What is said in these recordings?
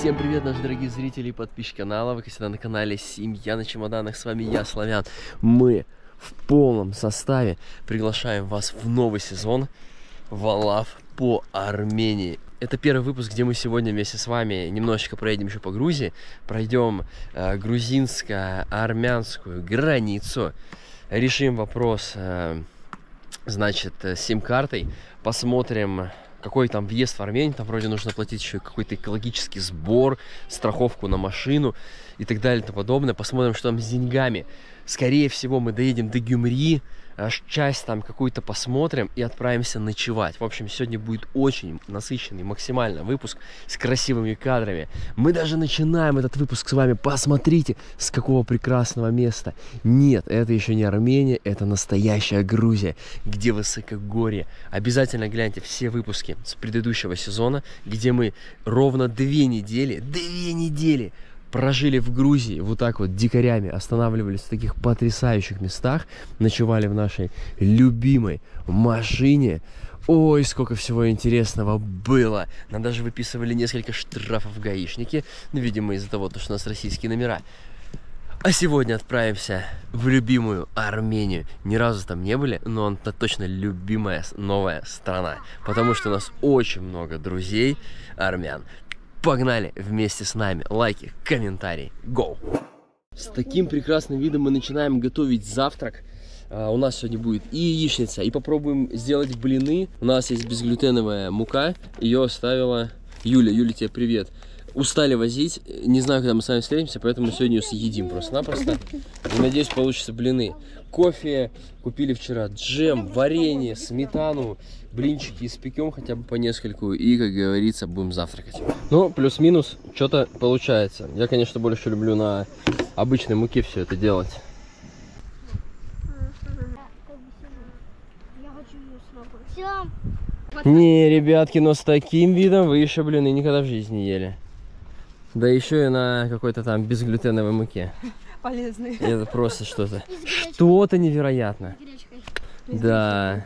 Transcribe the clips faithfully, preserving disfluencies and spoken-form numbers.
Всем привет, наши дорогие зрители и подписчики канала. Вы, как всегда, на канале Семья на чемоданах. С вами я, Славян. Мы в полном составе приглашаем вас в новый сезон Валав по Армении. Это первый выпуск, где мы сегодня вместе с вами немножечко проедем еще по Грузии. Пройдем э, грузинско-армянскую границу. Решим вопрос, э, значит, с сим-картой. Посмотрим, какой там въезд в Армению. Там вроде нужно платить еще какой-то экологический сбор, страховку на машину и так далее и тому подобное. Посмотрим, что там с деньгами. Скорее всего, мы доедем до Гюмри, аж часть там какую-то посмотрим и отправимся ночевать. В общем, сегодня будет очень насыщенный максимально выпуск с красивыми кадрами. Мы даже начинаем этот выпуск с вами. Посмотрите, с какого прекрасного места. Нет, это еще не Армения, это настоящая Грузия, где высокогорье. Обязательно гляньте все выпуски с предыдущего сезона, где мы ровно две недели, две недели прожили в Грузии, вот так вот дикарями, останавливались в таких потрясающих местах, ночевали в нашей любимой машине. Ой, сколько всего интересного было. Нам даже выписывали несколько штрафов гаишники, ну, видимо, из-за того, что у нас российские номера. А сегодня отправимся в любимую Армению. Ни разу там не были, но это точно любимая новая страна, потому что у нас очень много друзей армян. Погнали вместе с нами. Лайки, комментарии. Go! С таким прекрасным видом мы начинаем готовить завтрак. Uh, у нас сегодня будет и яичница, и попробуем сделать блины. У нас есть безглютеновая мука. Ее оставила Юля. Юля, тебе привет. Устали возить. Не знаю, когда мы с вами встретимся, поэтому сегодня ее съедим просто-напросто. И надеюсь, получится блины. Кофе купили вчера, джем, варенье, сметану, блинчики испекем хотя бы по нескольку. И, как говорится, будем завтракать. Ну, плюс-минус, что-то получается. Я, конечно, больше люблю на обычной муке все это делать. Не, ребятки, но с таким видом вы еще блины никогда в жизни не ели. Да еще и на какой-то там безглютеновой муке. Полезный. Это просто что-то. Что-то невероятно. Да.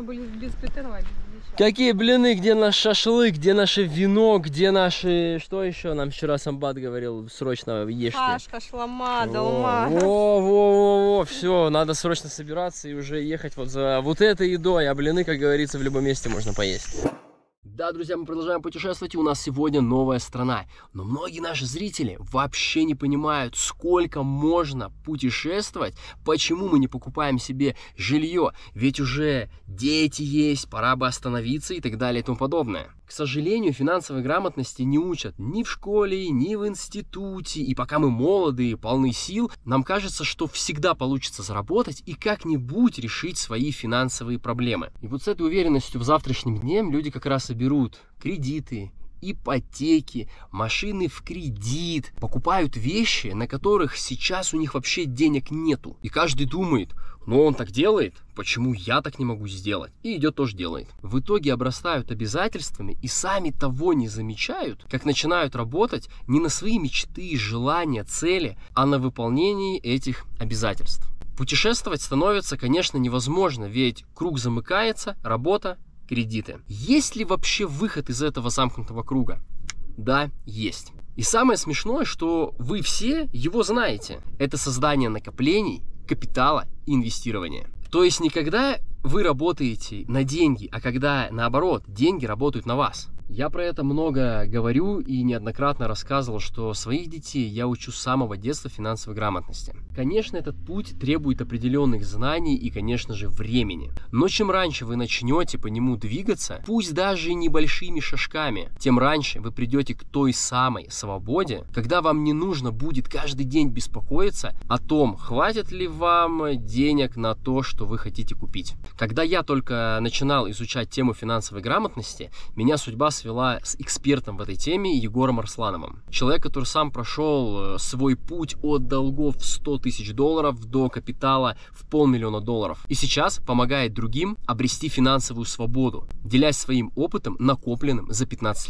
Какие блины, где наш шашлык, где наше вино, где наши... Что еще нам вчера Самбат говорил, срочно ешьте. Кашка, шлама, долма. Во-во-во-во, все, надо срочно собираться и уже ехать вот за вот этой едой, а блины, как говорится, в любом месте можно поесть. Да, друзья, мы продолжаем путешествовать, и у нас сегодня новая страна. Но многие наши зрители вообще не понимают, сколько можно путешествовать, почему мы не покупаем себе жилье. Ведь уже дети есть, пора бы остановиться и так далее и тому подобное. К сожалению, финансовой грамотности не учат ни в школе, ни в институте. И пока мы молоды и полны сил, нам кажется, что всегда получится заработать и как-нибудь решить свои финансовые проблемы. И вот с этой уверенностью в завтрашнем дне люди как раз и берут кредиты, ипотеки, машины в кредит, покупают вещи, на которых сейчас у них вообще денег нету. И каждый думает: ну он так делает, почему я так не могу сделать? И идет тоже делает. В итоге обрастают обязательствами и сами того не замечают, как начинают работать не на свои мечты, желания, цели, а на выполнении этих обязательств. Путешествовать становится, конечно, невозможно, ведь круг замыкается, работа, кредиты. Есть ли вообще выход из этого замкнутого круга? Да, есть. И самое смешное, что вы все его знаете. Это создание накоплений, капитала и инвестирования. То есть не когда вы работаете на деньги, а когда, наоборот, деньги работают на вас. Я про это много говорю и неоднократно рассказывал, что своих детей я учу с самого детства финансовой грамотности. Конечно, этот путь требует определенных знаний и, конечно же, времени. Но чем раньше вы начнете по нему двигаться, пусть даже небольшими шажками, тем раньше вы придете к той самой свободе, когда вам не нужно будет каждый день беспокоиться о том, хватит ли вам денег на то, что вы хотите купить. Когда я только начинал изучать тему финансовой грамотности, меня судьба свела с экспертом в этой теме Егором Арслановым. Человек, который сам прошел свой путь от долгов в сто тысяч долларов до капитала в полмиллиона долларов. И сейчас помогает другим обрести финансовую свободу, делясь своим опытом, накопленным за пятнадцать лет.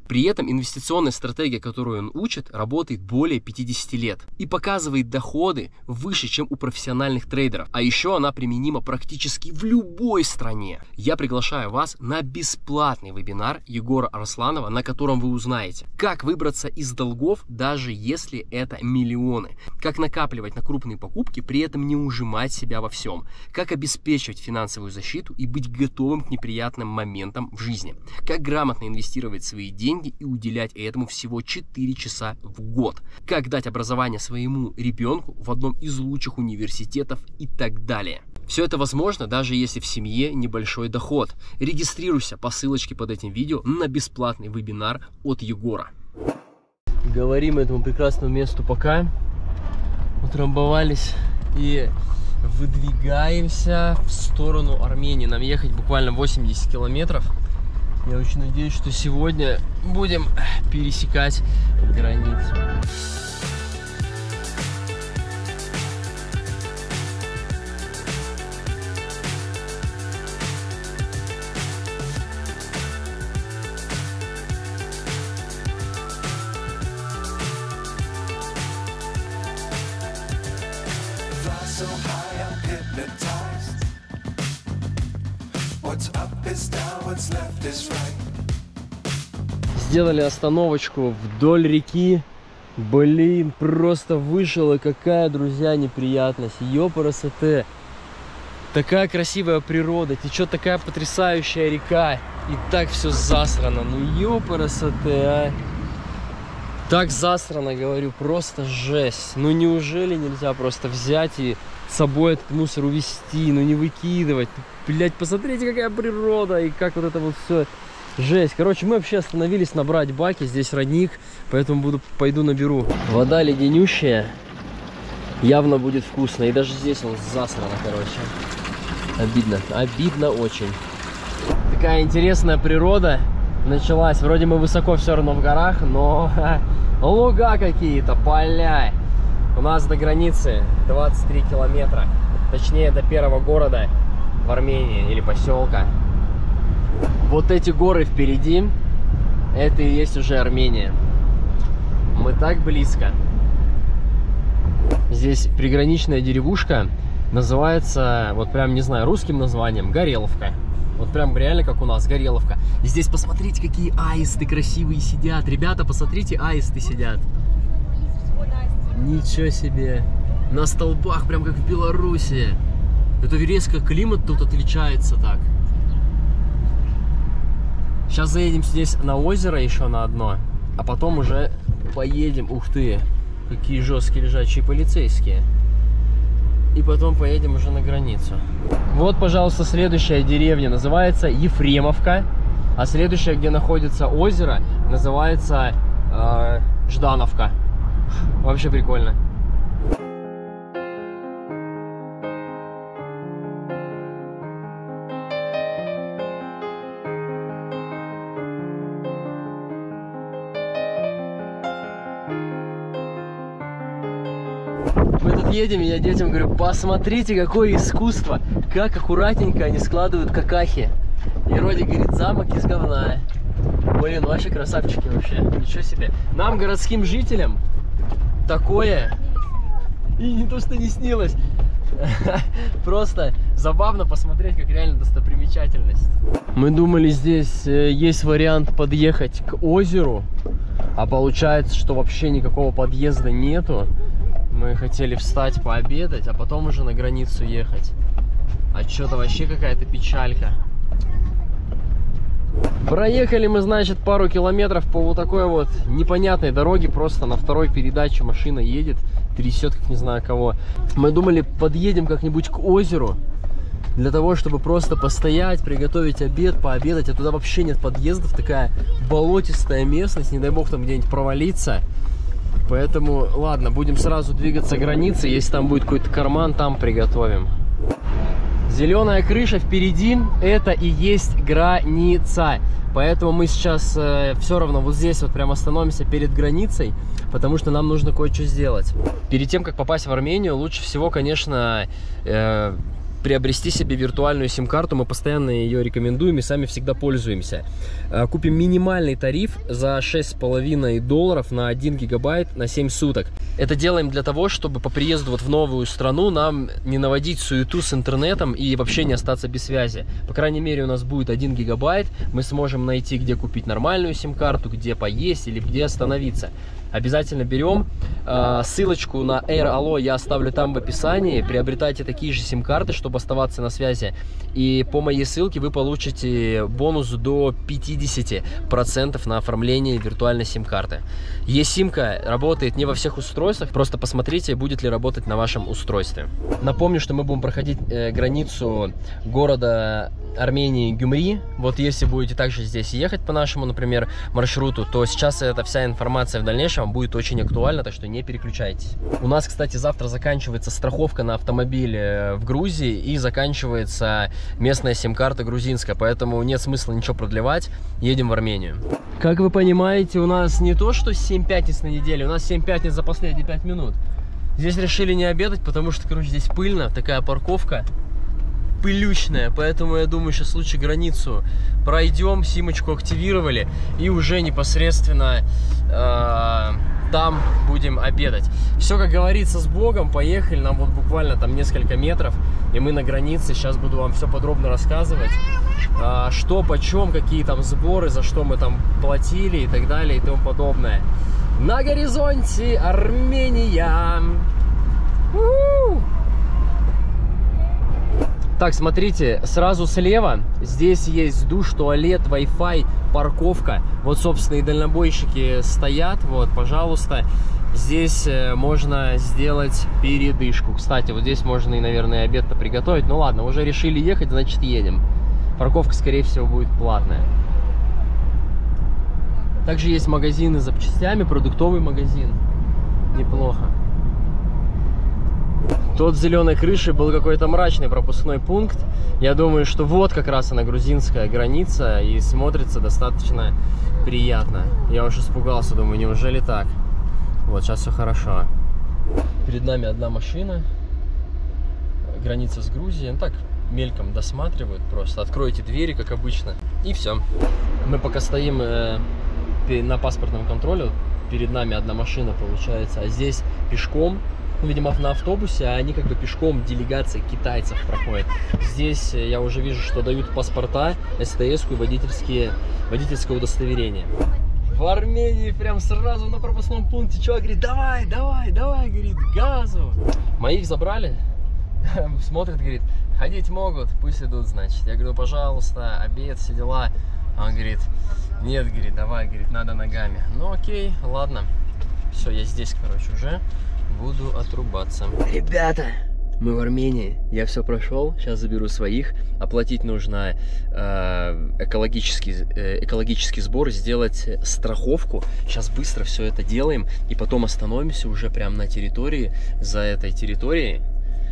При этом инвестиционная стратегия, которую он учит, работает более пятидесяти лет и показывает доходы выше, чем у профессиональных трейдеров. А еще она применима практически в любой стране. Я приглашаю вас на бесплатный вебинар Егора Арсланова, на котором вы узнаете, как выбраться из долгов, даже если это миллионы, как накапливать на крупные покупки, при этом не ужимать себя во всем, как обеспечивать финансовую защиту и быть готовым к неприятным моментам в жизни, как грамотно инвестировать свои деньги и уделять этому всего четыре часа в год, как дать образование своему ребенку в одном из лучших университетов и так далее. Все это возможно, даже если в семье небольшой доход. Регистрируйся по ссылочке под этим видео на бесплатный вебинар от Егора. Говорим этому прекрасному месту пока. Утрамбовались и выдвигаемся в сторону Армении. Нам ехать буквально восемьдесят километров. Я очень надеюсь, что сегодня будем пересекать границу. Сделали остановочку вдоль реки. Блин, просто вышел, и какая, друзья, неприятность. Ёпарасоте. Такая красивая природа, течет такая потрясающая река. И так все засрано. Ну ёпарасоте, а. Так засрано, говорю, просто жесть. Ну неужели нельзя просто взять и с собой этот мусор увезти, ну не выкидывать. Блять, посмотрите, какая природа и как вот это вот все. Жесть. Короче, мы вообще остановились набрать баки. Здесь родник, поэтому буду, пойду наберу. Вода леденющая. Явно будет вкусно. И даже здесь он засрано, короче. Обидно. Обидно очень. Такая интересная природа началась. Вроде мы высоко все равно в горах, но луга какие-то, поля. У нас до границы двадцать три километра. Точнее, до первого города в Армении или поселка. Вот эти горы впереди, это и есть уже Армения. Мы так близко. Здесь приграничная деревушка, называется, вот прям, не знаю, русским названием, Гореловка. Вот прям реально как у нас, Гореловка. И здесь посмотрите, какие аисты красивые сидят. Ребята, посмотрите, аисты сидят. Ничего себе. На столбах, прям как в Беларуси. Это резко климат тут отличается так. Сейчас заедем здесь на озеро еще на одно, а потом уже поедем. Ух ты, какие жесткие лежачие полицейские. И потом поедем уже на границу. Вот, пожалуйста, следующая деревня называется Ефремовка. А следующая, где находится озеро, называется э, Ждановка. Вообще прикольно. Мы тут едем, и я детям говорю, посмотрите, какое искусство, как аккуратненько они складывают какахи. И Роди говорит, замок из говна. Блин, вообще красавчики вообще, ничего себе. Нам, городским жителям, такое и не то, что не снилось. Просто забавно посмотреть, как реально достопримечательность. Мы думали, здесь есть вариант подъехать к озеру, а получается, что вообще никакого подъезда нету. Мы хотели встать пообедать, а потом уже на границу ехать. А что-то вообще какая-то печалька. Проехали мы, значит, пару километров по вот такой вот непонятной дороге. Просто на второй передаче машина едет, трясет, как не знаю кого. Мы думали, подъедем как-нибудь к озеру, для того, чтобы просто постоять, приготовить обед, пообедать. А туда вообще нет подъездов, такая болотистая местность, не дай бог там где-нибудь провалиться. Поэтому, ладно, будем сразу двигаться к границе. Если там будет какой-то карман, там приготовим. Зеленая крыша впереди, это и есть граница. Поэтому мы сейчас э, все равно вот здесь вот прям остановимся перед границей, потому что нам нужно кое-что сделать. Перед тем, как попасть в Армению, лучше всего, конечно, э, приобрести себе виртуальную сим-карту. Мы постоянно ее рекомендуем и сами всегда пользуемся. Купим минимальный тариф за шесть с половиной долларов на один гигабайт на семь суток. Это делаем для того, чтобы по приезду вот в новую страну нам не наводить суету с интернетом и вообще не остаться без связи. По крайней мере, у нас будет один гигабайт. Мы сможем найти, где купить нормальную сим-карту, где поесть или где остановиться. Обязательно берем. Ссылочку на AirAllo я оставлю там в описании. Приобретайте такие же сим-карты, чтобы оставаться на связи. И по моей ссылке вы получите бонус до пятидесяти процентов на оформление виртуальной сим-карты. eSIM-ка работает не во всех устройствах. Просто посмотрите, будет ли работать на вашем устройстве. Напомню, что мы будем проходить э, границу города Армении Гюмри. Вот если будете также здесь ехать по нашему, например, маршруту, то сейчас эта вся информация в дальнейшем будет очень актуальна, так что не переключайтесь. У нас, кстати, завтра заканчивается страховка на автомобиль в Грузии и заканчивается местная сим-карта грузинская, поэтому нет смысла ничего продлевать, едем в Армению. Как вы понимаете, у нас не то, что семь пятниц на неделе, у нас семь пятниц за последние пять минут. Здесь решили не обедать, потому что, короче, здесь пыльно, такая парковка пылючная, поэтому я думаю, сейчас лучше границу пройдем, симочку активировали и уже непосредственно э, там будем обедать. Все, как говорится, с Богом, поехали, нам вот буквально там несколько метров, и мы на границе. Сейчас буду вам все подробно рассказывать, э, что, почем, какие там сборы, за что мы там платили и так далее и тому подобное. На горизонте Армения. У-у-у! Так, смотрите, сразу слева здесь есть душ, туалет, Wi-Fi, парковка. Вот, собственно, и дальнобойщики стоят. Вот, пожалуйста, здесь можно сделать передышку. Кстати, вот здесь можно и, наверное, обед-то приготовить. Ну ладно, уже решили ехать, значит, едем. Парковка, скорее всего, будет платная. Также есть магазины с запчастями, продуктовый магазин. Неплохо. Тут с зеленой крышей был какой-то мрачный пропускной пункт. Я думаю, что вот как раз она, грузинская граница, и смотрится достаточно приятно. Я уж испугался, думаю, неужели так? Вот, сейчас все хорошо. Перед нами одна машина. Граница с Грузией. Ну так, мельком досматривают просто. Откройте двери, как обычно, и все. Мы пока стоим э, на паспортном контроле. Перед нами одна машина получается, а здесь пешком. Ну, видимо, на автобусе, а они как бы пешком, делегация китайцев проходит. Здесь я уже вижу, что дают паспорта, СТС-ку и водительские, водительское удостоверение. В Армении прям сразу на пропускном пункте чувак говорит: давай, давай, давай, говорит, газу. Моих забрали, смотрит, говорит, ходить могут, пусть идут, значит. Я говорю, пожалуйста, обед, все дела. А он говорит, нет, говорит, давай, говорит, надо ногами. Ну окей, ладно. Все, я здесь, короче, уже. Буду отрубаться. Ребята, мы в Армении. Я все прошел. Сейчас заберу своих. Оплатить нужно э, экологический, э, экологический сбор, сделать страховку. Сейчас быстро все это делаем. И потом остановимся уже прямо на территории, за этой территорией.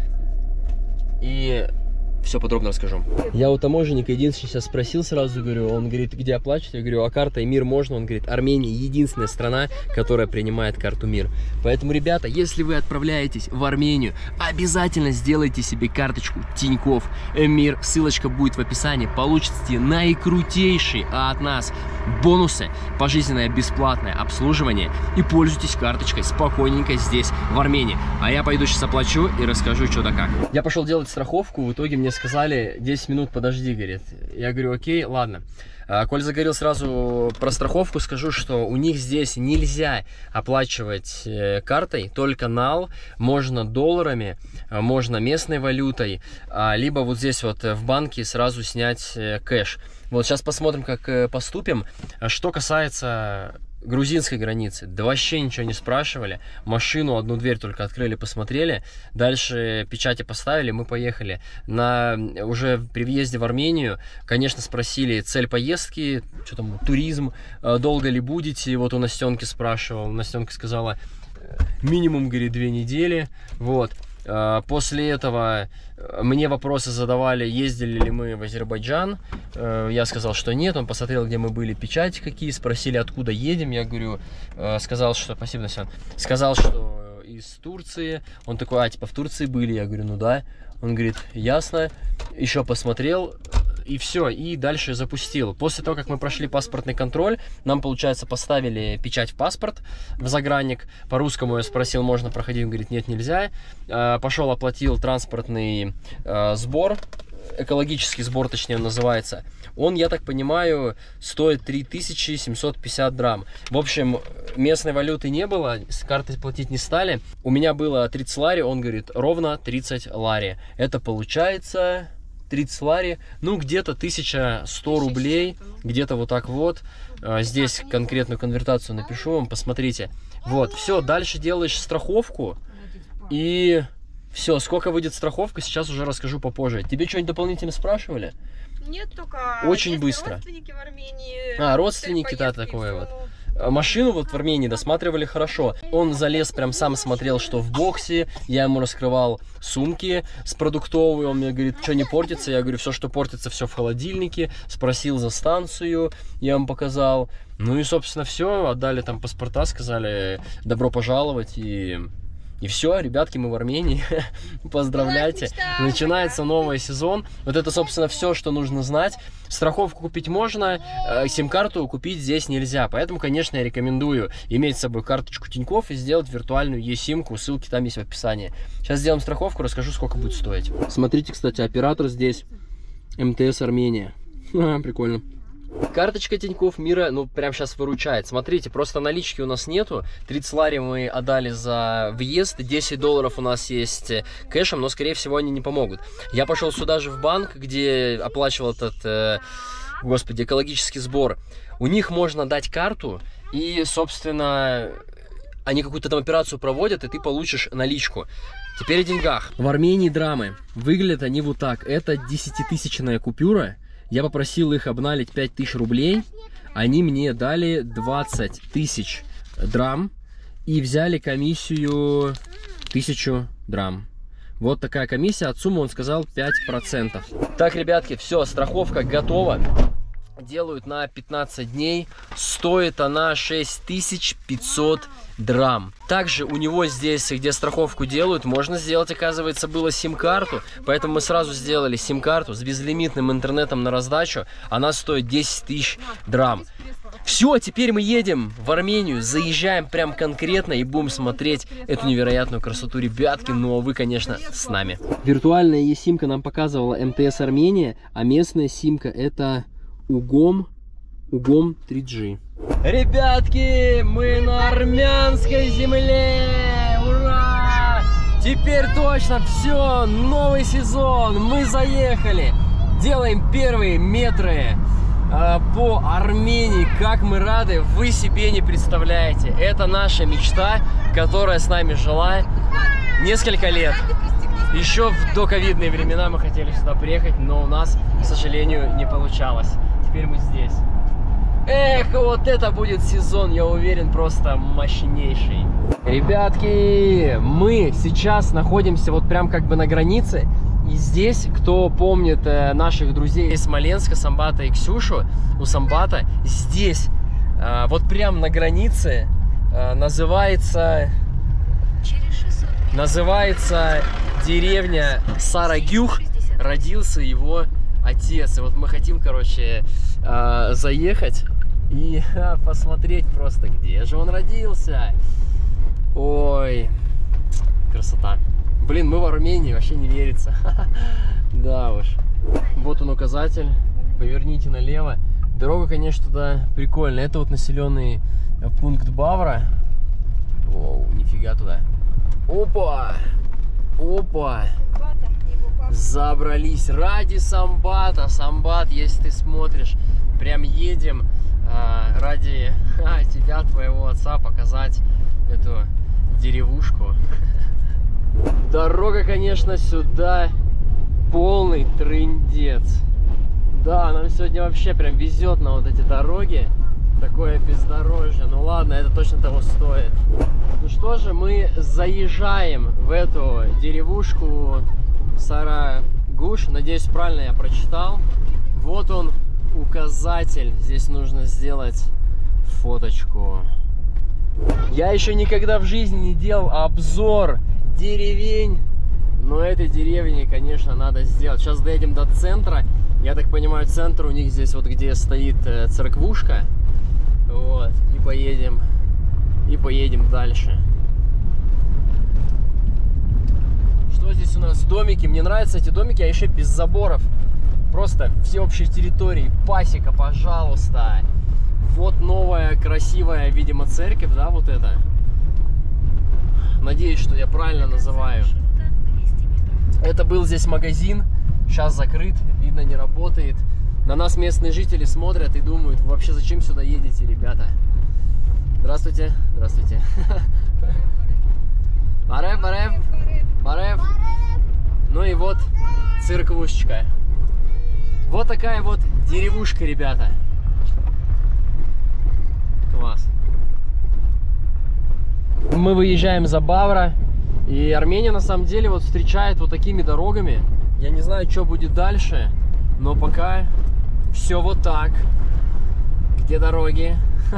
И все подробно расскажу. Я у таможенника единственное сейчас спросил сразу, говорю, он говорит, где оплачивать? Я говорю, а картой МИР можно? Он говорит, Армения единственная страна, которая принимает карту МИР. Поэтому, ребята, если вы отправляетесь в Армению, обязательно сделайте себе карточку Тинькофф МИР. Ссылочка будет в описании. Получите наикрутейшие от нас бонусы, пожизненное бесплатное обслуживание и пользуйтесь карточкой спокойненько здесь, в Армении. А я пойду сейчас оплачу и расскажу, что да как. Я пошел делать страховку, в итоге мне сказали десять минут подожди, говорит. Я говорю, окей, ладно. Коль заговорил сразу про страховку, скажу, что у них здесь нельзя оплачивать картой, только нал, можно долларами, можно местной валютой, либо вот здесь вот в банке сразу снять кэш. Вот сейчас посмотрим, как поступим. Что касается грузинской границы, да вообще ничего не спрашивали. Машину, одну дверь только открыли, посмотрели. Дальше печати поставили, мы поехали. На, уже при въезде в Армению, конечно, спросили цель поездки, что там, туризм, долго ли будете. Вот у Настенки спрашивал. Настенка сказала, минимум, говорит, две недели. Вот. После этого мне вопросы задавали, ездили ли мы в Азербайджан. Я сказал, что нет. Он посмотрел, где мы были, печати какие. Спросили, откуда едем. Я говорю, сказал, что... Спасибо, Насян. Сказал, что из Турции. Он такой, а, типа, в Турции были? Я говорю, ну да. Он говорит, ясно. Еще посмотрел, и все, и дальше запустил. После того, как мы прошли паспортный контроль, нам, получается, поставили печать в паспорт, в загранник. По-русскому я спросил, можно проходить? Он говорит, нет, нельзя. Пошел, оплатил транспортный сбор, экологический сбор, точнее, называется. Он, я так понимаю, стоит три тысячи семьсот пятьдесят драм. В общем, местной валюты не было, с карты платить не стали. У меня было тридцать лари, он говорит, ровно тридцать лари. Это получается тридцать лари, ну, где-то тысяча сто рублей, где-то вот так вот. Здесь конкретную конвертацию напишу вам, посмотрите. Вот, все, дальше делаешь страховку и... Все, сколько выйдет страховка, сейчас уже расскажу попозже. Тебе что-нибудь дополнительно спрашивали? Нет, только очень быстро. Родственники в Армении. А, родственники, да, такое вот. Машину вот в Армении досматривали хорошо. Он залез, прям сам смотрел, что в боксе. Я ему раскрывал сумки с продуктовой. Он мне говорит, что не портится. Я говорю, все, что портится, все в холодильнике. Спросил за станцию, я ему показал. Ну и, собственно, все. Отдали там паспорта, сказали, добро пожаловать. И... И все, ребятки, мы в Армении. Поздравляйте. Начинается новый сезон. Вот это, собственно, все, что нужно знать. Страховку купить можно, сим-карту купить здесь нельзя. Поэтому, конечно, я рекомендую иметь с собой карточку Тинькофф и сделать виртуальную e-симку. Ссылки там есть в описании. Сейчас сделаем страховку, расскажу, сколько будет стоить. Смотрите, кстати, оператор здесь эм тэ эс Армения. А, прикольно. Карточка Тинькофф Мира, ну, прям сейчас выручает. Смотрите, просто налички у нас нету. тридцать лари мы отдали за въезд. десять долларов у нас есть кэшем, но, скорее всего, они не помогут. Я пошел сюда же в банк, где оплачивал этот, э, господи, экологический сбор. У них можно дать карту, и, собственно, они какую-то там операцию проводят, и ты получишь наличку. Теперь о деньгах. В Армении драмы. Выглядят они вот так. Это десятитысячная купюра. Я попросил их обналить пять тысяч рублей, они мне дали двадцать тысяч драм и взяли комиссию тысячу драм. Вот такая комиссия, от суммы он сказал пять процентов. Так, ребятки, все, страховка готова. Делают на пятнадцать дней, стоит она шесть тысяч пятьсот драм. Также у него здесь, где страховку делают, можно сделать, оказывается, было сим-карту, поэтому мы сразу сделали сим-карту с безлимитным интернетом на раздачу, она стоит десять тысяч драм. Все, теперь мы едем в Армению, заезжаем прям конкретно и будем смотреть эту невероятную красоту, ребятки, ну а вы, конечно, с нами. Виртуальная e-симка нам показывала эм тэ эс Армения, а местная симка это... Угом, Угом три джи. Ребятки, мы на армянской земле! Ура! Теперь точно все, новый сезон, мы заехали. Делаем первые метры э, по Армении. Как мы рады, вы себе не представляете. Это наша мечта, которая с нами жила несколько лет. Еще в доковидные времена мы хотели сюда приехать, но у нас, к сожалению, не получалось. Теперь мы здесь. Эх, вот это будет сезон, я уверен, просто мощнейший. Ребятки, мы сейчас находимся вот прям как бы на границе. И здесь, кто помнит э, наших друзей из Смоленска, Самбата и Ксюшу, у Самбата, здесь, э, вот прям на границе, э, называется... Называется деревня Сарагюх. Родился его отец. И вот мы хотим, короче, э, заехать и э, посмотреть просто, где же он родился. Ой, красота. Блин, мы в Армении, вообще не верится. Да уж. Вот он указатель. Поверните налево. Дорога, конечно, туда прикольная. Это вот населенный пункт Бавра. Оу, нифига туда. Опа! Опа! Забрались ради Самбата. Самбат, если ты смотришь, прям едем а, ради а, тебя, твоего отца, показать эту деревушку. Дорога, конечно, сюда полный трындец. Да, нам сегодня вообще прям везет на вот эти дороги. Такое бездорожье. Ну ладно, это точно того стоит. Ну что же, мы заезжаем в эту деревушку Сарагюх. Надеюсь, правильно я прочитал. Вот он, указатель. Здесь нужно сделать фоточку. Я еще никогда в жизни не делал обзор деревень, но этой деревни, конечно, надо сделать. Сейчас доедем до центра. Я так понимаю, центр у них здесь вот где стоит церквушка. Вот, и поедем, и поедем дальше. Что здесь у нас? Домики. Мне нравятся эти домики, а еще без заборов. Просто всеобщей территории. Пасека, пожалуйста. Вот новая, красивая, видимо, церковь, да, вот это. Надеюсь, что я правильно называю. Это был здесь магазин. Сейчас закрыт, видно, не работает. На нас местные жители смотрят и думают, вообще зачем сюда едете, ребята? Здравствуйте. Здравствуйте. Барев, барев. Барев. Ну и вот церквушечка. Вот такая вот деревушка, ребята. Класс. Мы выезжаем за Бавра. И Армения на самом деле вот встречает вот такими дорогами. Я не знаю, что будет дальше, но пока все вот так. Где дороги?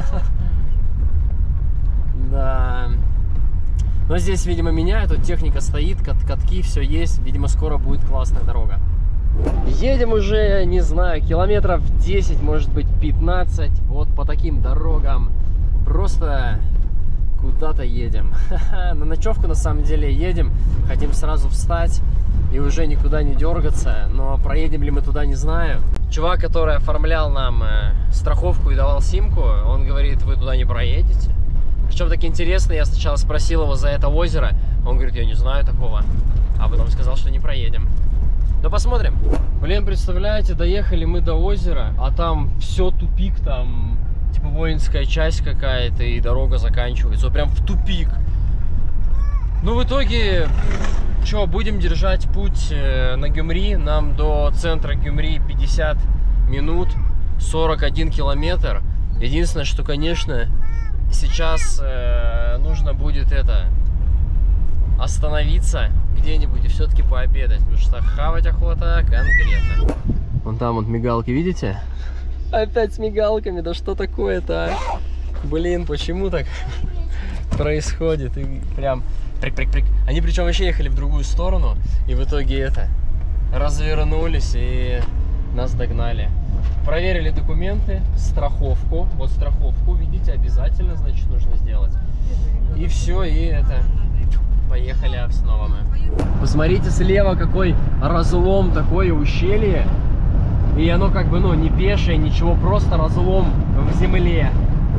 Да. Но здесь, видимо, меняют. Тут техника стоит, катки, все есть. Видимо, скоро будет классная дорога. Едем уже, не знаю, километров десять, может быть пятнадцать. Вот по таким дорогам. Просто куда-то едем. На ночевку на самом деле едем. Хотим сразу встать и уже никуда не дергаться. Но проедем ли мы туда, не знаю. Чувак, который оформлял нам э, страховку и давал симку, он говорит, вы туда не проедете. Причем так интересно, я сначала спросил его за это озеро. Он говорит, я не знаю такого. А потом сказал, что не проедем. Но посмотрим. Блин, представляете, доехали мы до озера, а там все тупик, там типа воинская часть какая-то, и дорога заканчивается. Вот прям в тупик. Ну, в итоге, что, будем держать путь на Гюмри. Нам до центра Гюмри пятьдесят минут, сорок один километр. Единственное, что, конечно, сейчас э, нужно будет это остановиться где-нибудь и все-таки пообедать, потому что хавать охота конкретно. Вон там вот мигалки, видите? Опять с мигалками, да что такое-то, а? Блин, почему так происходит? И прям прик-прик-прик. Они причем вообще ехали в другую сторону, и в итоге это, развернулись и нас догнали. Проверили документы, страховку. Вот страховку, видите, обязательно, значит, нужно сделать. И все, и это, поехали снова мы. Посмотрите слева, какой разлом, такое ущелье. И оно как бы, ну, не пешее, ничего, просто разлом в земле.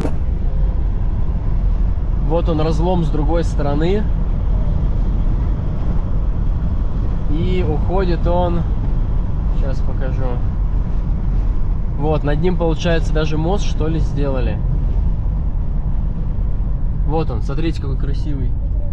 Вот он, разлом с другой стороны. И уходит он, сейчас покажу. Вот, над ним, получается, даже мост, что ли, сделали. Вот он, смотрите, какой красивый.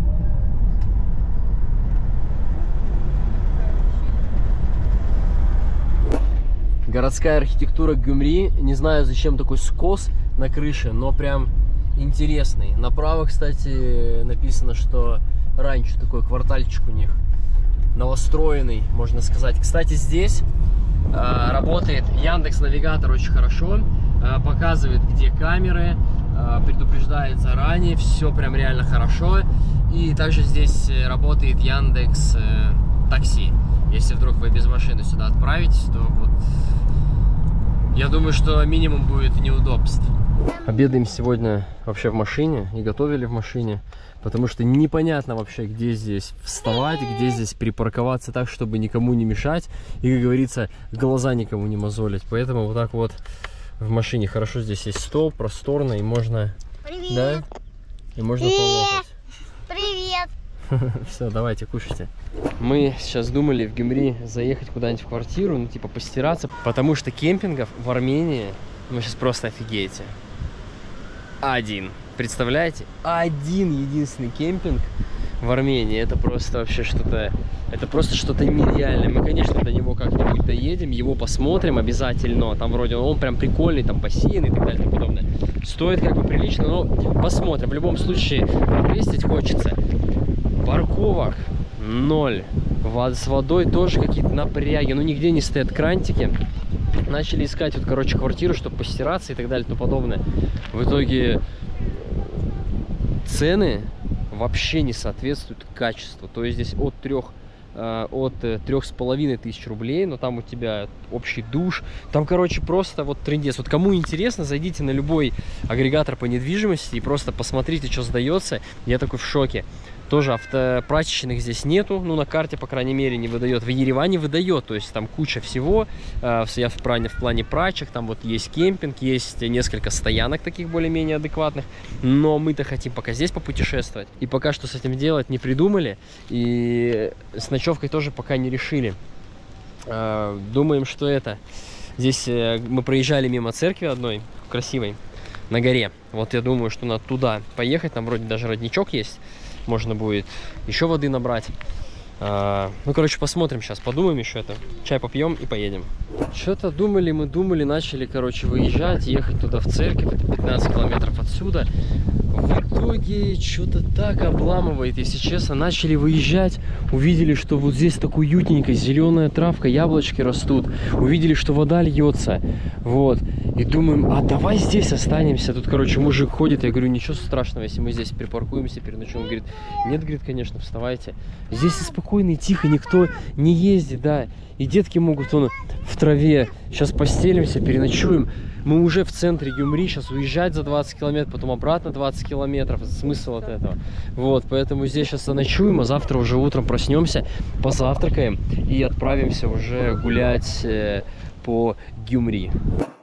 Городская архитектура Гюмри. Не знаю, зачем такой скос на крыше, но прям интересный. Направо, кстати, написано, что раньше такой квартальчик у них. Новостроенный, можно сказать. Кстати, здесь э, работает Яндекс.Навигатор очень хорошо. Э, показывает, где камеры, э, предупреждает заранее. Все прям реально хорошо. И также здесь работает Яндекс э, Такси. Если вдруг вы без машины сюда отправитесь, то вот я думаю, что минимум будет неудобств. Обедаем сегодня вообще в машине и готовили в машине, потому что непонятно вообще, где здесь вставать, где здесь припарковаться так, чтобы никому не мешать и, как говорится, глаза никому не мозолить. Поэтому вот так вот в машине хорошо, здесь есть стол, просторно, и можно, Привет. Да, и можно полопать. Привет. Все, давайте, кушайте. Мы сейчас думали в Гюмри заехать куда-нибудь в квартиру, ну типа постираться, потому что кемпингов в Армении, вы сейчас просто офигеете. Один. Представляете? Один единственный кемпинг в Армении. Это просто вообще что-то, это просто что-то нереальное. Мы, конечно, до него как-нибудь доедем, его посмотрим обязательно. Там вроде он прям прикольный, там бассейн и так далее и тому подобное. Стоит как бы прилично, но посмотрим. В любом случае, тестить хочется. Парковок ноль. С водой тоже какие-то напряги. Ну, нигде не стоят крантики. Начали искать, вот, короче, квартиру, чтобы постираться и так далее и тому подобное. В итоге цены вообще не соответствуют качеству. То есть здесь от трех от трех с половиной тысяч рублей, но там у тебя общий душ, там, короче, просто вот трындец. Вот кому интересно, зайдите на любой агрегатор по недвижимости и просто посмотрите, что сдается. Я такой в шоке. Тоже автопрачечных здесь нету, ну, на карте, по крайней мере, не выдает. В Ереване выдает, то есть там куча всего. Я в плане, в плане прачек, там вот есть кемпинг, есть несколько стоянок таких более-менее адекватных. Но мы-то хотим пока здесь попутешествовать. И пока что с этим делать не придумали. И с ночевкой тоже пока не решили. Думаем, что это... Здесь мы проезжали мимо церкви одной, красивой, на горе. Вот я думаю, что надо туда поехать, там вроде даже родничок есть. Можно будет еще воды набрать. А, ну, короче, посмотрим сейчас, подумаем еще это. Чай попьем и поедем. Что-то думали, мы думали, начали, короче, выезжать, ехать туда в церковь. Это пятнадцать километров отсюда. В итоге что-то так обламывает, если честно. Начали выезжать, увидели, что вот здесь так уютненько, зеленая травка, яблочки растут. Увидели, что вода льется. Вот. И думаем, а давай здесь останемся. Тут, короче, мужик ходит. Я говорю, ничего страшного, если мы здесь припаркуемся, переночуем. Он говорит, нет, говорит, конечно, вставайте. Здесь и спокойно, и тихо, никто не ездит, да. И детки могут вон в траве. Сейчас постелимся, переночуем. Мы уже в центре Гюмри, сейчас уезжать за двадцать километров, потом обратно двадцать километров. Смысл от этого. Вот, поэтому здесь сейчас заночуем, а завтра уже утром проснемся, позавтракаем и отправимся уже гулять э, по Гюмри.